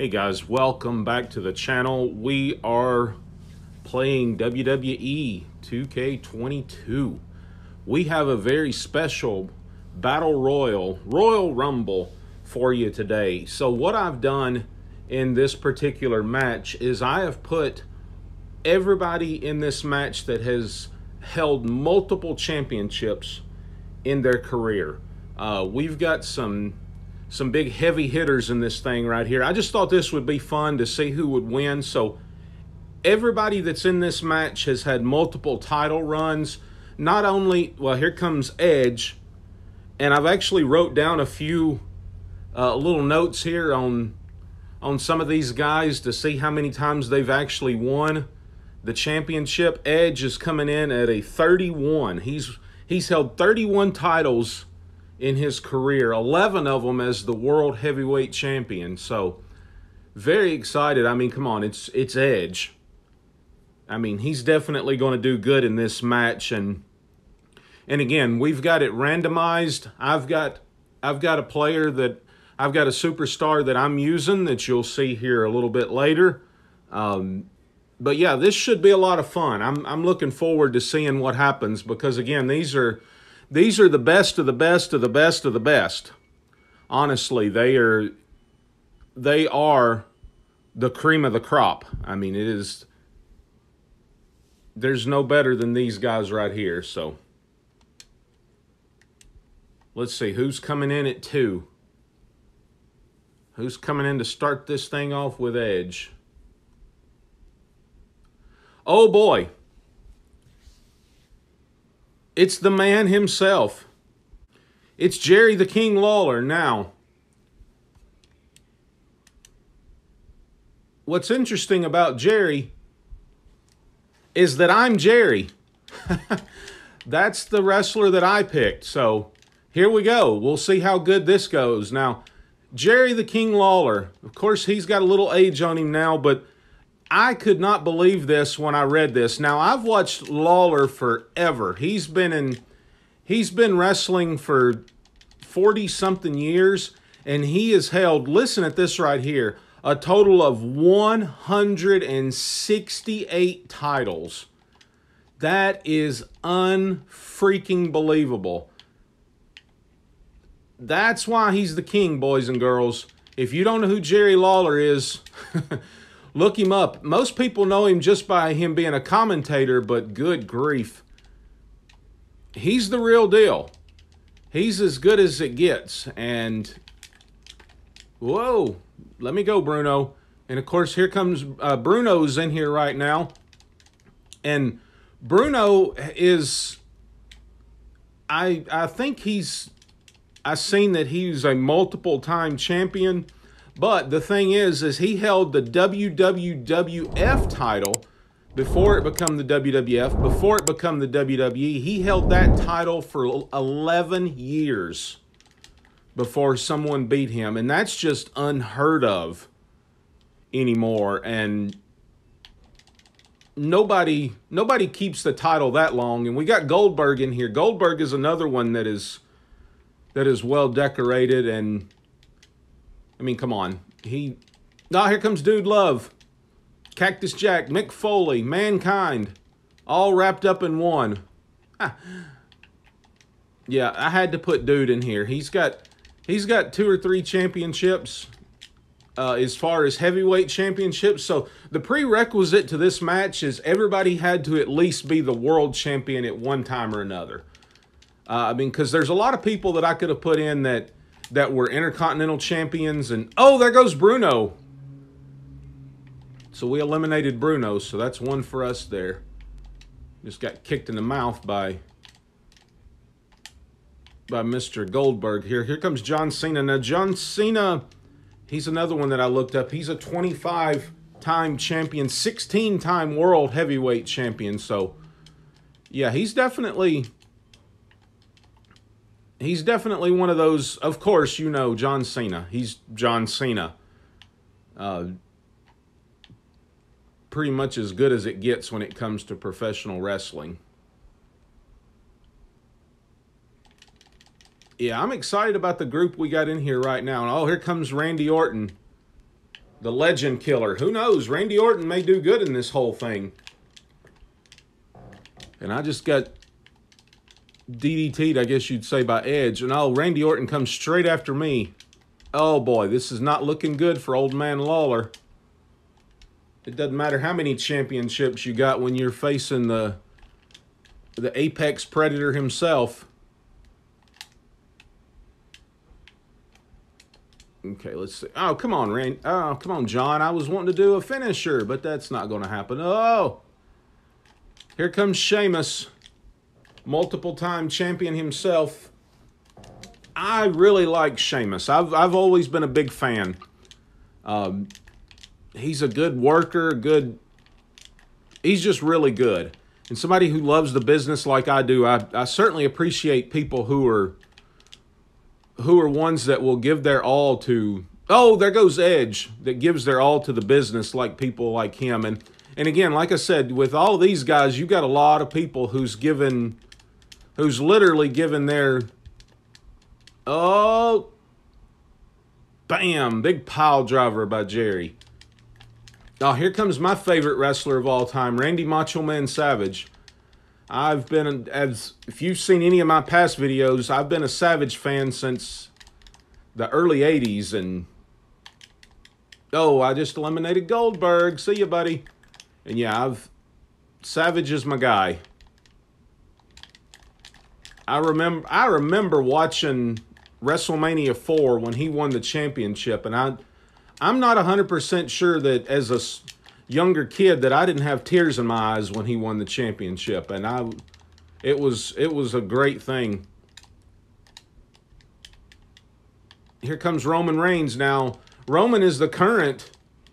Hey guys, welcome back to the channel. We are playing WWE 2K22. We have a very special Battle Royal Rumble for you today. So what I've done in this particular match is I have put everybody in this match that has held multiple championships in their career. We've got some big heavy hitters in this thing right here. I just thought this would be fun to see who would win. So everybody that's in this match has had multiple title runs. Not only, well, here comes Edge, and I've actually wrote down a few little notes here on some of these guys to see how many times they've actually won the championship. Edge is coming in at a 31. He's held 31 titles in his career, 11 of them as the World Heavyweight Champion. So, very excited. I mean, come on, it's Edge. I mean, he's definitely going to do good in this match. And again, we've got it randomized. I've got a player that I've got a superstar that I'm using that you'll see here a little bit later. But yeah, this should be a lot of fun. I'm looking forward to seeing what happens because again, these are the best of the best of the best of the best. Honestly, they are the cream of the crop. I mean, there's no better than these guys right here. So let's see who's coming in at 2. Who's coming in to start this thing off with Edge? Oh boy. It's the man himself. It's Jerry the King Lawler. Now, what's interesting about Jerry is that I'm Jerry. That's the wrestler that I picked. So here we go. We'll see how good this goes. Now, Jerry the King Lawler, of course, he's got a little age on him now, but I could not believe this when I read this. Now, I've watched Lawler forever. He's been wrestling for 40-something years, and he has held, listen at this right here, a total of 168 titles. That is unfreaking believable. That's why he's the king, boys and girls. If you don't know who Jerry Lawler is, look him up. Most people know him just by him being a commentator, but good grief. He's the real deal. He's as good as it gets. And, whoa, let me go, Bruno. And, of course, here comes Bruno's in here right now. And Bruno is, I think I've seen that he's a multiple-time champion. But the thing is he held the WWF title before it became the WWF, before it became the WWE. He held that title for 11 years before someone beat him. And that's just unheard of anymore. And nobody keeps the title that long. And we got Goldberg in here. Goldberg is another one that is well decorated. And I mean, come on. Here comes Dude Love, Cactus Jack, Mick Foley, Mankind, all wrapped up in one. Yeah, I had to put Dude in here. He's got 2 or 3 championships as far as heavyweight championships. So the prerequisite to this match is everybody had to at least be the world champion at one time or another. I mean, because there's a lot of people that I could have put in that were Intercontinental Champions. And, oh, there goes Bruno. So we eliminated Bruno, so that's one for us there. Just got kicked in the mouth by Mr. Goldberg here. Here comes John Cena. Now, John Cena, he's another one that I looked up. He's a 25-time champion, 16-time World Heavyweight Champion. So, yeah, he's definitely one of those. Of course, you know John Cena. He's John Cena. Pretty much as good as it gets when it comes to professional wrestling. Yeah, I'm excited about the group we got in here right now. And oh, here comes Randy Orton. The legend killer. Who knows? Randy Orton may do good in this whole thing. And I just got DDT'd, I guess you'd say, by Edge. And oh, Randy Orton comes straight after me. Oh boy, this is not looking good for old man Lawler. It doesn't matter how many championships you got when you're facing the apex predator himself. Okay, let's see. Oh, come on, Randy. Oh, come on, John. I was wanting to do a finisher, but that's not going to happen. Oh, here comes Sheamus, multiple-time champion himself. I really like Sheamus. I've always been a big fan. He's a good worker, he's just really good. And somebody who loves the business like I do, I certainly appreciate people who are ones that will give their all to, oh, there goes Edge, that gives their all to the business like people like him. And again, like I said, with all these guys, you got a lot of people who's literally given their, oh, bam, big pile driver by Jerry. Oh, here comes my favorite wrestler of all time, Randy Macho Man Savage. If you've seen any of my past videos, I've been a Savage fan since the early 80s. And, oh, I just eliminated Goldberg. See you, buddy. And yeah, Savage is my guy. I remember watching WrestleMania 4 when he won the championship, and I'm not 100% sure that as a younger kid that I didn't have tears in my eyes when he won the championship, and it was a great thing. Here comes Roman Reigns now. Roman is the current.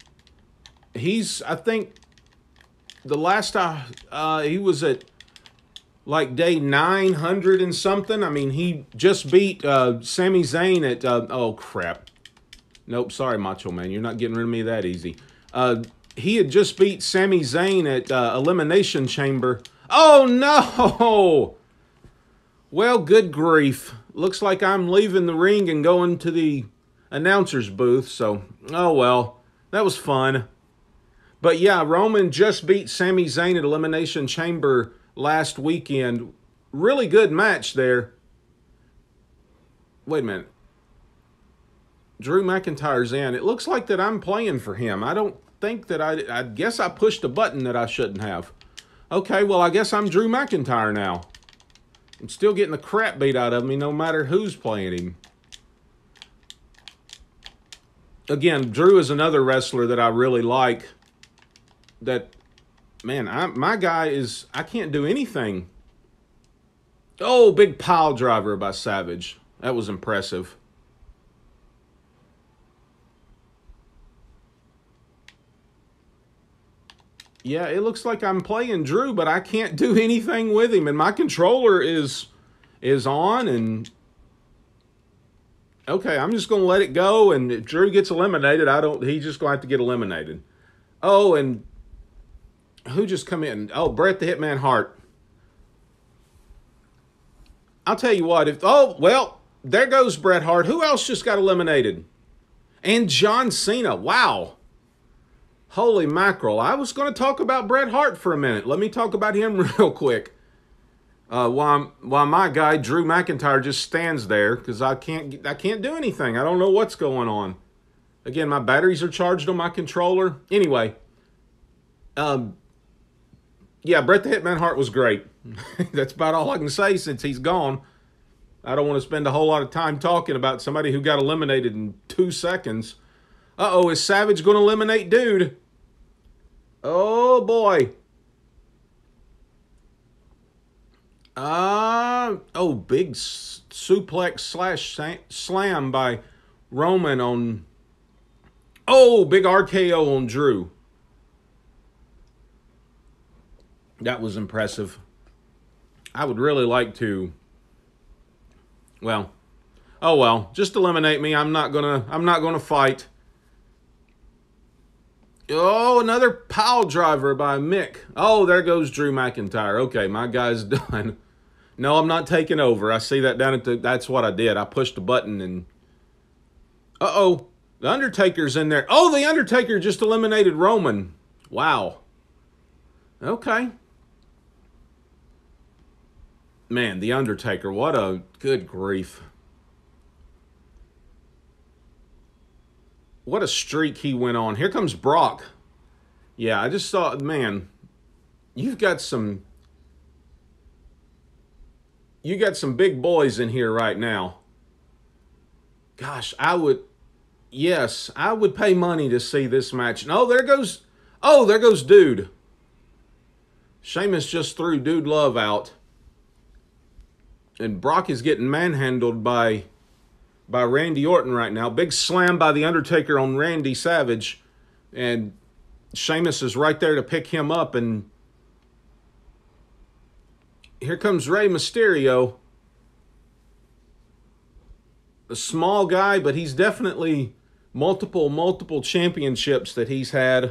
I think the last he was at like day 900 and something. I mean, he just beat Sami Zayn at oh crap. Nope, sorry, Macho Man. You're not getting rid of me that easy. He had just beat Sami Zayn at Elimination Chamber. Oh, no! Well, good grief. Looks like I'm leaving the ring and going to the announcer's booth. So, oh well. That was fun. But yeah, Roman just beat Sami Zayn at Elimination Chamber last weekend. Really good match there. Wait a minute. Drew McIntyre's in. It looks like that I'm playing for him. I don't think that I guess I pushed a button that I shouldn't have. Okay, well, I guess I'm Drew McIntyre now. I'm still getting the crap beat out of me no matter who's playing him. Again, Drew is another wrestler that I really like. That, man, my guy is, I can't do anything. Oh, big pile driver by Savage. That was impressive. Yeah, it looks like I'm playing Drew, but I can't do anything with him. And my controller is on. And okay, I'm just going to let it go. And if Drew gets eliminated, he's just going to have to get eliminated. Oh, and who just come in? Oh, Bret the Hitman Hart. I'll tell you what. Oh, well, there goes Bret Hart. Who else just got eliminated? And John Cena. Wow. Holy mackerel. I was going to talk about Bret Hart for a minute. Let me talk about him real quick. While my guy, Drew McIntyre, just stands there because I can't do anything. I don't know what's going on. Again, my batteries are charged on my controller. Anyway. Yeah, Bret the Hitman Hart was great. That's about all I can say since he's gone. I don't want to spend a whole lot of time talking about somebody who got eliminated in 2 seconds. Uh-oh, is Savage going to eliminate Dude? Oh, boy. Oh, big suplex / slam by Roman on... Oh, big RKO on Drew. That was impressive. I would really like to... Well, oh well, just eliminate me. I'm not gonna fight. Oh, another pile driver by Mick. Oh, there goes Drew McIntyre. Okay, my guy's done. No, I'm not taking over. I see that down at the... That's what I did. I pushed a button and... Uh-oh. The Undertaker's in there. Oh, the Undertaker just eliminated Roman. Wow. Okay. Man, the Undertaker, what a good grief. What a streak he went on. Here comes Brock. Yeah, I just thought, man, you got some big boys in here right now. Gosh, I would pay money to see this match. No, there goes Dude. Sheamus just threw Dude Love out. And Brock is getting manhandled by Randy Orton right now. Big slam by The Undertaker on Randy Savage. And Sheamus is right there to pick him up. And here comes Rey Mysterio. A small guy, but he's definitely multiple championships that he's had.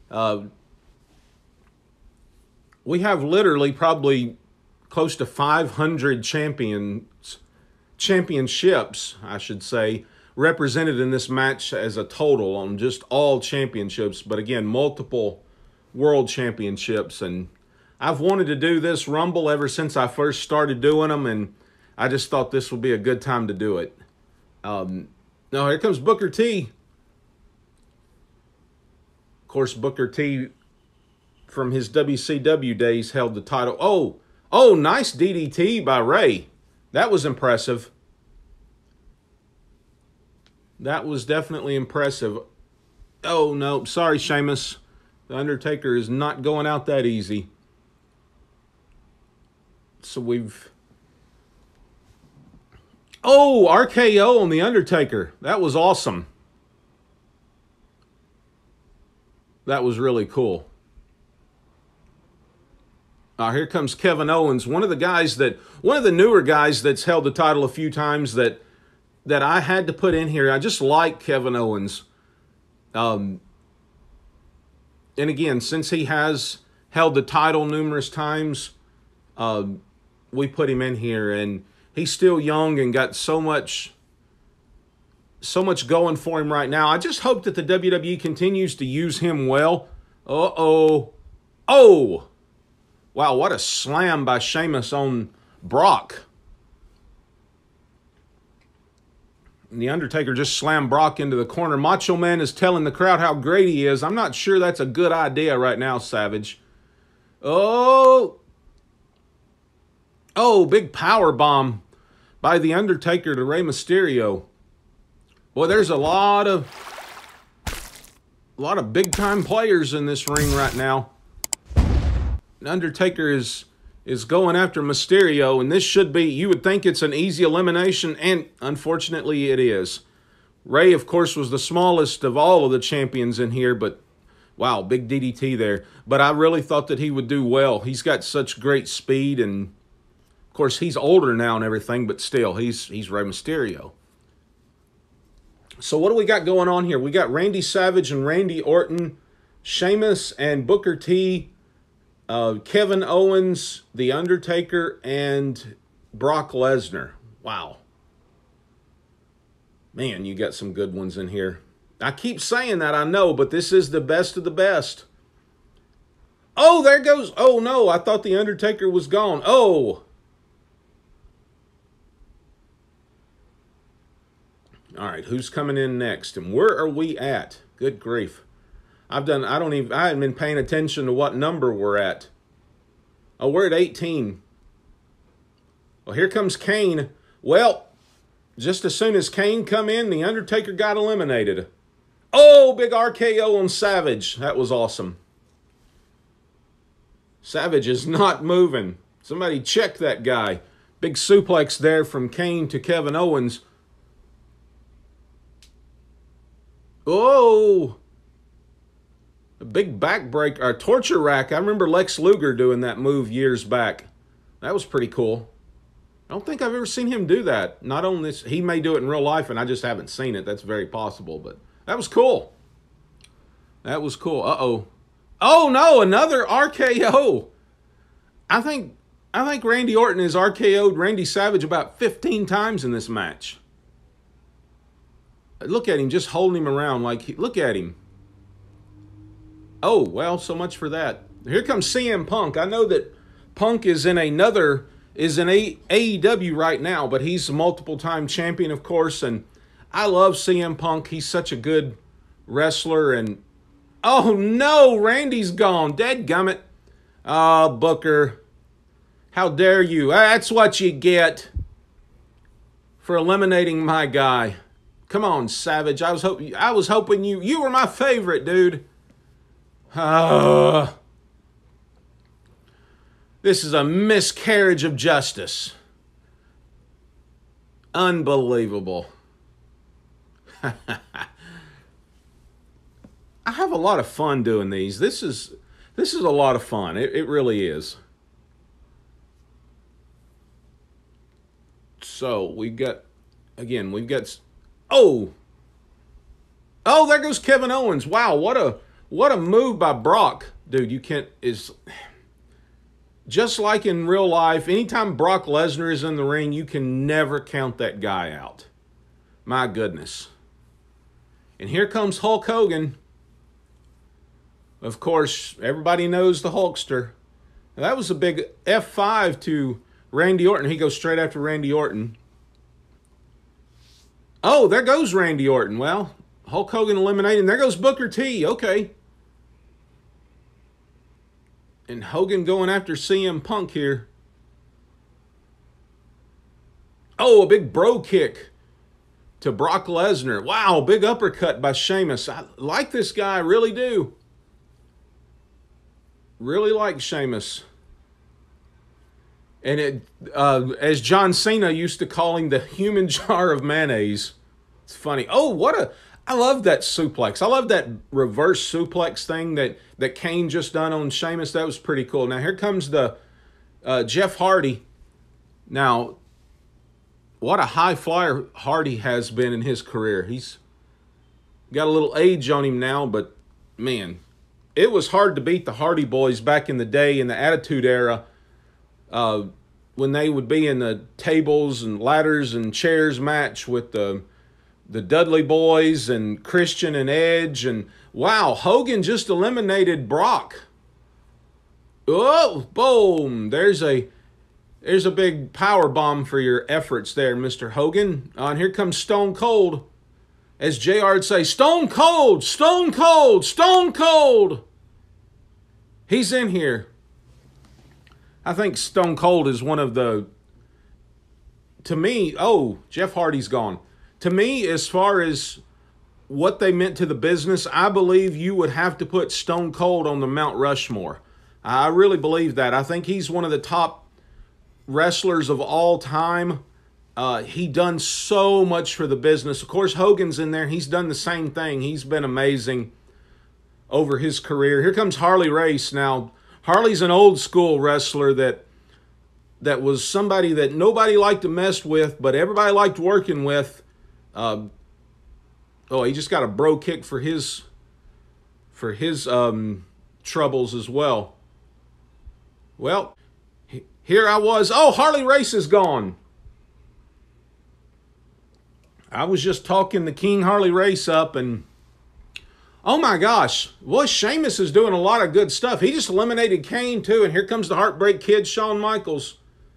We have literally probably close to 500 championships, I should say, represented in this match as a total on just all championships. But again, multiple world championships. And I've wanted to do this Rumble ever since I first started doing them, and I just thought this would be a good time to do it. Now, here comes Booker T. Of course, Booker T, from his WCW days, held the title. Oh, nice DDT by Ray. That was impressive. That was definitely impressive. Oh, no. Sorry, Sheamus. The Undertaker is not going out that easy. So we've... Oh, RKO on The Undertaker. That was awesome. That was really cool. Here comes Kevin Owens, one of the newer guys that's held the title a few times that I had to put in here. I just like Kevin Owens. And again, since he has held the title numerous times, we put him in here, and he's still young and got so much going for him right now. I just hope that the WWE continues to use him well. Oh. Wow, what a slam by Sheamus on Brock. And The Undertaker just slammed Brock into the corner. Macho Man is telling the crowd how great he is. I'm not sure that's a good idea right now, Savage. Oh, big power bomb by The Undertaker to Rey Mysterio. Boy, there's a lot of big-time players in this ring right now. Undertaker is going after Mysterio, and this should be, you would think it's an easy elimination, and unfortunately it is. Ray, of course, was the smallest of all of the champions in here, but wow, big DDT there. But I really thought that he would do well. He's got such great speed, and of course, he's older now and everything, but still, he's Rey Mysterio. So what do we got going on here? We got Randy Savage and Randy Orton, Sheamus and Booker T, Kevin Owens, The Undertaker, and Brock Lesnar. Wow. Man, you got some good ones in here. I keep saying that, I know, but this is the best of the best. Oh, there goes. Oh, no, I thought The Undertaker was gone. Oh. All right, who's coming in next? And where are we at? Good grief. I haven't been paying attention to what number we're at. Oh, we're at 18. Well, here comes Kane. Well, just as soon as Kane come in, The Undertaker got eliminated. Oh, big RKO on Savage. That was awesome. Savage is not moving. Somebody check that guy. Big suplex there from Kane to Kevin Owens. Oh, a big backbreaker, or torture rack. I remember Lex Luger doing that move years back. That was pretty cool. I don't think I've ever seen him do that. Not on this. He may do it in real life, and I just haven't seen it. That's very possible, but that was cool. That was cool. Uh-oh. Oh, no, another RKO. I think Randy Orton has RKO'd Randy Savage about 15 times in this match. Look at him, just holding him around. Like, look at him. Oh, well, so much for that. Here comes CM Punk. I know that Punk is in AEW right now, but he's a multiple-time champion, of course, and I love CM Punk. He's such a good wrestler, and oh no, Randy's gone. Dadgummit. Oh, Booker. How dare you? That's what you get for eliminating my guy. Come on, Savage. I was hoping you were my favorite, dude. This is a miscarriage of justice. Unbelievable. I have a lot of fun doing these. This is a lot of fun. It really is. So we've got oh, there goes Kevin Owens. Wow, what a move by Brock. Dude, you can't, is just like in real life, anytime Brock Lesnar is in the ring, you can never count that guy out. My goodness. And here comes Hulk Hogan. Of course, everybody knows the Hulkster. Now, that was a big F5 to Randy Orton. He goes straight after Randy Orton. Oh, there goes Randy Orton. Well, Hulk Hogan eliminated. There goes Booker T. Okay. And Hogan going after CM Punk here. Oh, a big bro kick to Brock Lesnar. Wow, big uppercut by Sheamus. I like this guy, I really do. Really like Sheamus. And as John Cena used to call him, the human jar of mayonnaise. It's funny. Oh, I love that suplex. I love that reverse suplex thing that Kane just done on Sheamus. That was pretty cool. Now, here comes the Jeff Hardy. Now, what a high flyer Hardy has been in his career. He's got a little age on him now, but, man, it was hard to beat the Hardy Boys back in the day in the Attitude Era when they would be in the tables and ladders and chairs match with the Dudley Boys and Christian and Edge. And, wow, Hogan just eliminated Brock. Oh, boom. There's a big power bomb for your efforts there, Mr. Hogan. And here comes Stone Cold. As JR would say, Stone Cold, Stone Cold, Stone Cold. He's in here. I think Stone Cold is one of the, to me, oh, Jeff Hardy's gone. To me, as far as what they meant to the business, I believe you would have to put Stone Cold on the Mount Rushmore. I really believe that. I think he's one of the top wrestlers of all time. He done so much for the business. Of course, Hogan's in there. He's done the same thing. He's been amazing over his career. Here comes Harley Race. Now, Harley's an old school wrestler that was somebody that nobody liked to mess with, but everybody liked working with. Oh, he just got a bro kick for his troubles as well. Well, here I was. Oh, Harley Race is gone. I was just talking the King Harley Race up, and oh my gosh, well, Sheamus is doing a lot of good stuff. He just eliminated Kane too, and here comes the Heartbreak Kid, Shawn Michaels.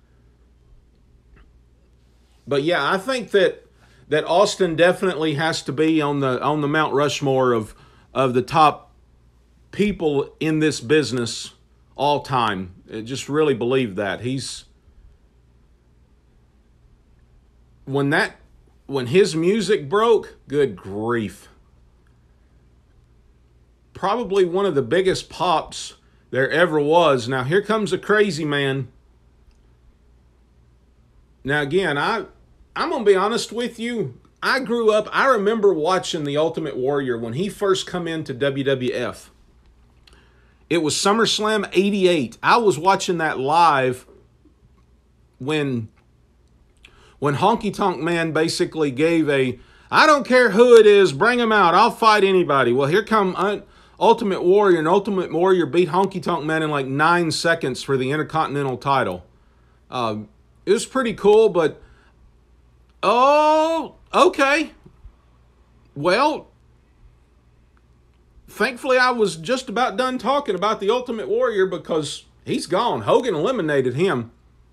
But yeah, I think that Austin definitely has to be on the Mount Rushmore of the top people in this business all time. I just really believe that. When his music broke, good grief. Probably one of the biggest pops there ever was. Now, here comes a crazy man. Now, again, I'm going to be honest with you. I grew up, I remember watching The Ultimate Warrior when he first come into WWF. It was SummerSlam 88. I was watching that live when Honky Tonk Man basically gave I don't care who it is, bring him out, I'll fight anybody. Well, here come Ultimate Warrior, and Ultimate Warrior beat Honky Tonk Man in like 9 seconds for the Intercontinental title. It was pretty cool, but oh, okay. Well, thankfully I was just about done talking about the Ultimate Warrior because he's gone. Hogan eliminated him.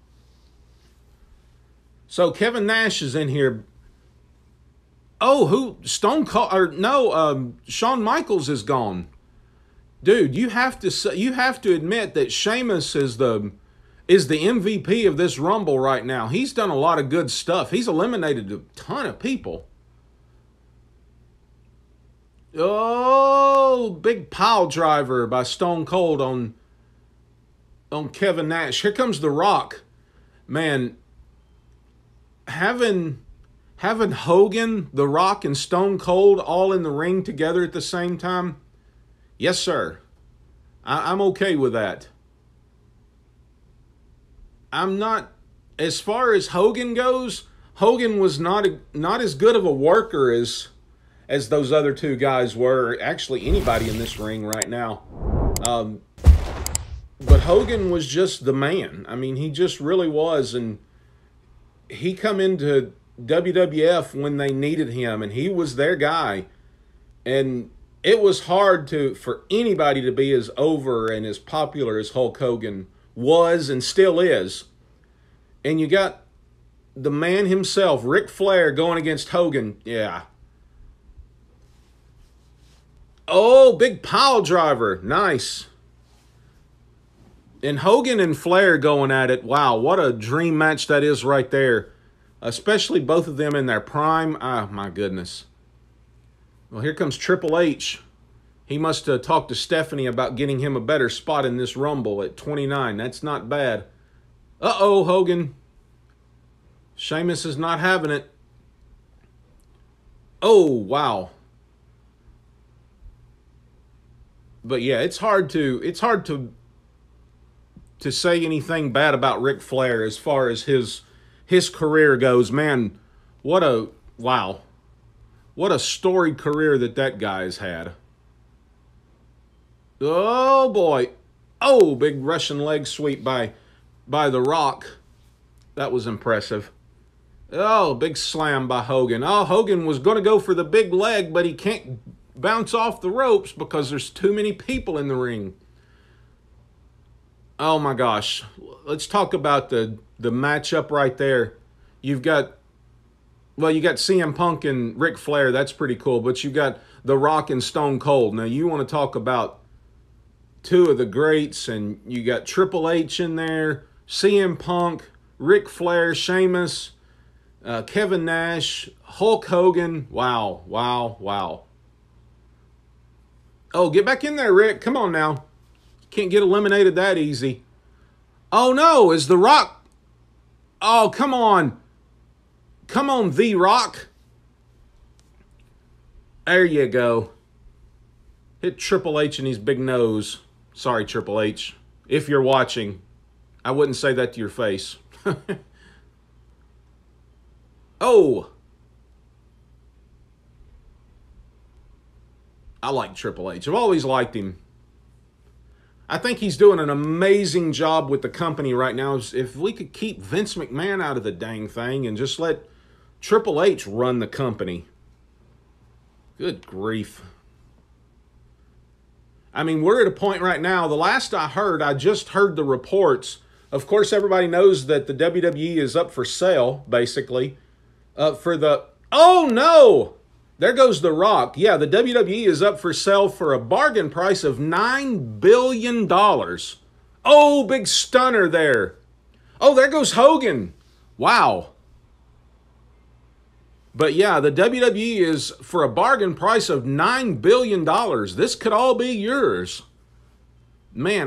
So Kevin Nash is in here. Oh, who? Stone Cold, or no, Shawn Michaels is gone. Dude, you have to admit that Sheamus is the MVP of this Rumble right now. He's done a lot of good stuff. He's eliminated a ton of people. Oh, big pile driver by Stone Cold on Kevin Nash. Here comes The Rock. Man, having Hogan, The Rock, and Stone Cold all in the ring together at the same time, yes, sir. I'm okay with that. I'm not, as far as Hogan goes, Hogan was not as good of a worker as those other two guys were. Actually, anybody in this ring right now. But Hogan was just the man. I mean, he just really was. And he come into WWF when they needed him, and he was their guy. And it was hard for anybody to be as over and as popular as Hulk Hogan was and still is. And you got the man himself, Ric Flair, going against Hogan. Yeah. Oh, big pile driver. Nice. And Hogan and Flair going at it. Wow, what a dream match that is right there. Especially both of them in their prime. Ah, my goodness. Well, here comes Triple H. He must have talked to Stephanie about getting him a better spot in this Rumble at 29. That's not bad. Uh-oh, Hogan. Sheamus is not having it. Oh, wow. But yeah, it's hard to say anything bad about Ric Flair as far as his career goes. Man, what a storied career that guy has had. Oh boy. Oh, big Russian leg sweep by The Rock. That was impressive. Oh, big slam by Hogan. Oh, Hogan was going to go for the big leg, but he can't bounce off the ropes because there's too many people in the ring. Oh my gosh. Let's talk about the matchup right there. You got CM Punk and Ric Flair. That's pretty cool. But you got The Rock and Stone Cold. Now, you want to talk about two of the greats, and you got Triple H in there, CM Punk, Ric Flair, Sheamus, Kevin Nash, Hulk Hogan. Wow, wow, wow. Oh, get back in there, Rick. Come on now. Can't get eliminated that easy. Oh, no. Is The Rock... Oh, come on. Come on, The Rock. There you go. Hit Triple H in his big nose. Sorry, Triple H. If you're watching, I wouldn't say that to your face. Oh. I like Triple H. I've always liked him. I think he's doing an amazing job with the company right now. If we could keep Vince McMahon out of the dang thing and just let Triple H run the company. Good grief. I mean, we're at a point right now. The last I just heard the reports. Of course, everybody knows that the WWE is up for sale, basically. Oh, no! There goes The Rock. Yeah, the WWE is up for sale for a bargain price of $9 billion. Oh, big stunner there. Oh, there goes Hogan. Wow. But yeah, the WWE is for a bargain price of $9 billion. This could all be yours. Man,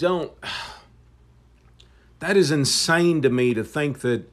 that is insane to me to think that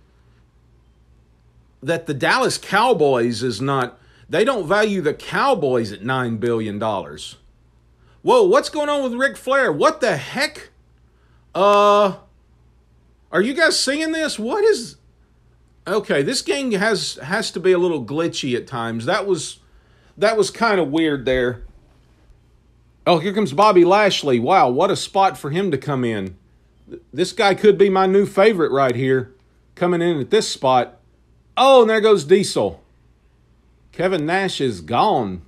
the Dallas Cowboys is not... They don't value the Cowboys at $9 billion. Whoa, what's going on with Ric Flair? What the heck? Are you guys seeing this? What is... Okay, this game has to be a little glitchy at times. That was kind of weird there. Oh, here comes Bobby Lashley. Wow, what a spot for him to come in. This guy could be my new favorite right here. Coming in at this spot. Oh, and there goes Diesel. Kevin Nash is gone.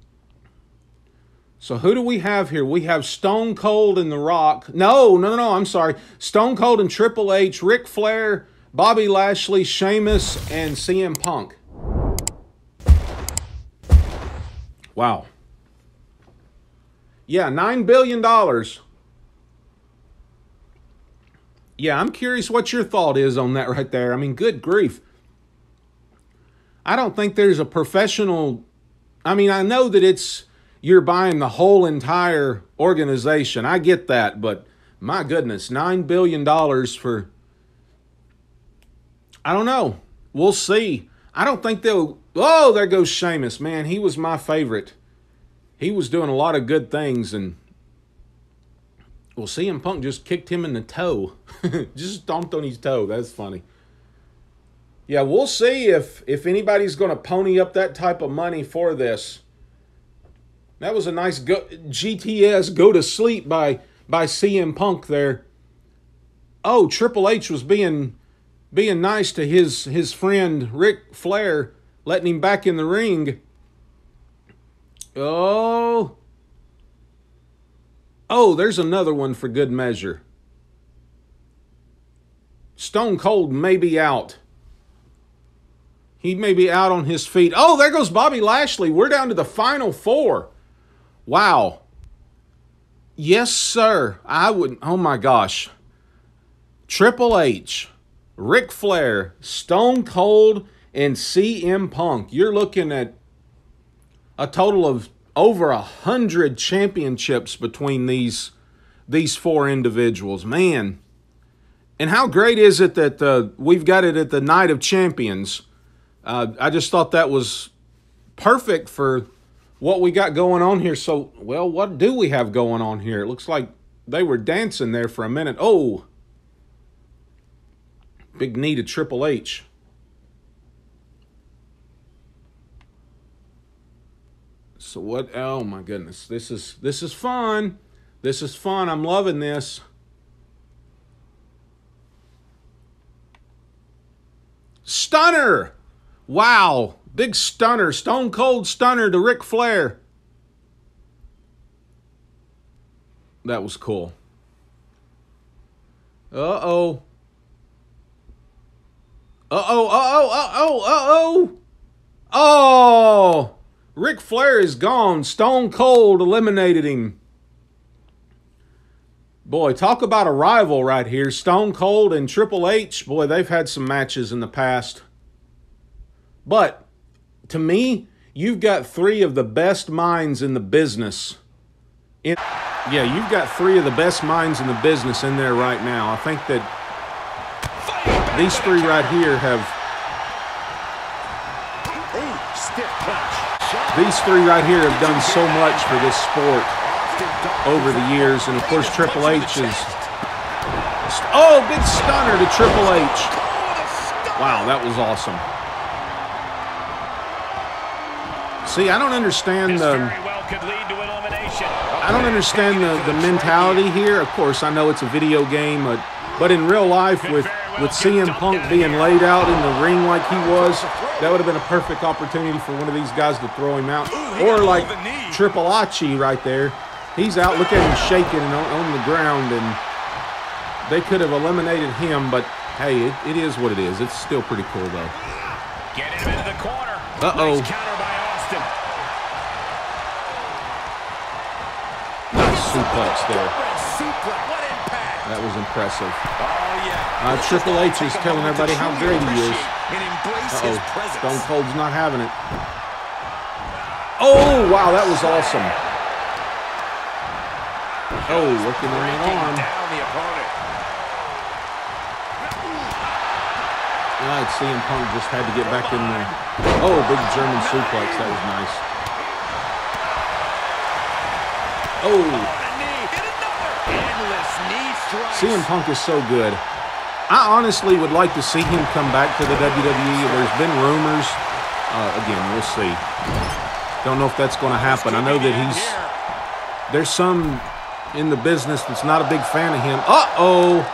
So who do we have here? We have Stone Cold and The Rock. No, I'm sorry. Stone Cold and Triple H, Ric Flair, Bobby Lashley, Sheamus, and CM Punk. Wow. Yeah, $9 billion. Yeah, I'm curious what your thought is on that right there. I mean, good grief. I don't think there's a professional... I mean, I know that you're buying the whole entire organization. I get that, but my goodness, $9 billion for... I don't know. We'll see. I don't think they'll... Oh, there goes Sheamus. Man, he was my favorite. He was doing a lot of good things, and... Well, CM Punk just kicked him in the toe. Just stomped on his toe. That's funny. Yeah, we'll see if anybody's going to pony up that type of money for this. That was a nice GTS go to sleep by CM Punk there. Oh, Triple H was being nice to his friend Ric Flair, letting him back in the ring. Oh, there's another one for good measure. Stone Cold may be out. He may be out on his feet. Oh, there goes Bobby Lashley. We're down to the final four. Wow. Yes, sir. I would. Oh, my gosh. Triple H, Ric Flair, Stone Cold, and CM Punk. You're looking at a total of over 100 championships between these four individuals. Man. And how great is it that we've got it at the Night of Champions? I just thought that was perfect for what we got going on here. So, well, what do we have going on here? It looks like they were dancing there for a minute. Oh, big knee to Triple H. So what? Oh my goodness, this is fun. This is fun. I'm loving this. Stunner. Wow. Big stunner. Stone Cold stunner to Ric Flair. That was cool. Uh-oh. Oh! Ric Flair is gone. Stone Cold eliminated him. Boy, talk about a rival right here. Stone Cold and Triple H. Boy, they've had some matches in the past. But, to me, you've got three of the best minds in the business. Yeah, you've got three of the best minds in the business in there right now. I think that these three right here have... These three right here have done so much for this sport over the years. And, of course, Triple H is... Oh, big stunner to Triple H. Wow, that was awesome. See, I don't understand the mentality here. Of course, I know it's a video game, but in real life, with CM Punk being laid out in the ring like he was, that would have been a perfect opportunity for one of these guys to throw him out. Or like Triple H right there. He's out. Look at him shaking on the ground, and they could have eliminated him, but hey, it is what it is. It's still pretty cool, though. Get him into the corner. Uh-oh. Nice counter by Austin. Nice suplex there. What impact. That was impressive. Oh, yeah. Triple H is telling everybody how great he is. Uh-oh. Stone Cold's not having it. Oh, wow, that was awesome. Oh, working on that arm. All right, CM Punk just had to get back in there. Oh, big German suplex. That was nice. Oh. CM Punk is so good. I honestly would like to see him come back to the WWE. There's been rumors. Again, we'll see. Don't know if that's going to happen. I know that there's some in the business that's not a big fan of him. Uh-oh.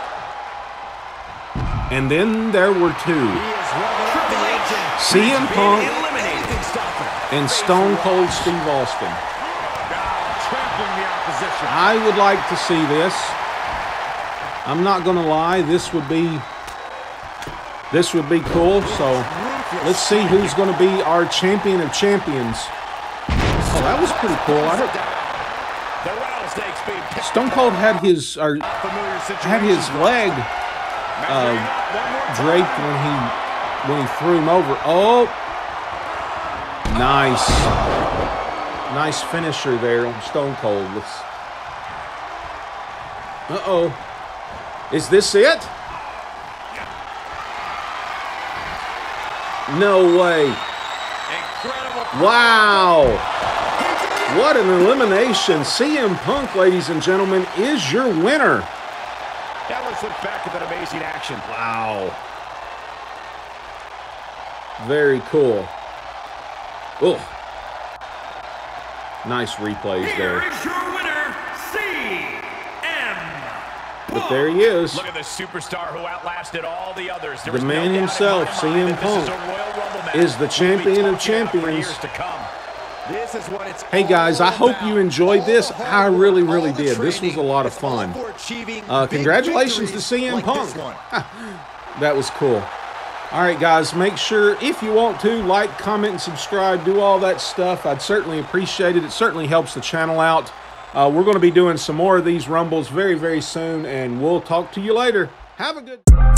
And then there were two. CM Punk and Stone Cold Steve Austin. Trampling the opposition. I would like to see this. I'm not going to lie, this would be cool. So let's see who's going to be our champion of champions. Oh, that was pretty cool. Stone Cold had his leg draped when he threw him over. Oh, nice finisher there on Stone Cold. Uh-oh. Is this it? No way. Wow. What an elimination. CM Punk, ladies and gentlemen, is your winner. Now let's look back at that amazing action. Wow. Very cool. Oh. Nice replays there. Here is your winner, CM Punk. But there he is. Look at the superstar who outlasted all the others. The man himself, CM Punk, is the champion of champions. Hey guys, I hope you enjoyed this. I really, really did. This was a lot of fun. Congratulations to CM Punk. That was cool. All right, guys, make sure, if you want to, like, comment, and subscribe. Do all that stuff. I'd certainly appreciate it. It certainly helps the channel out. We're going to be doing some more of these Rumbles very, very soon, and we'll talk to you later. Have a good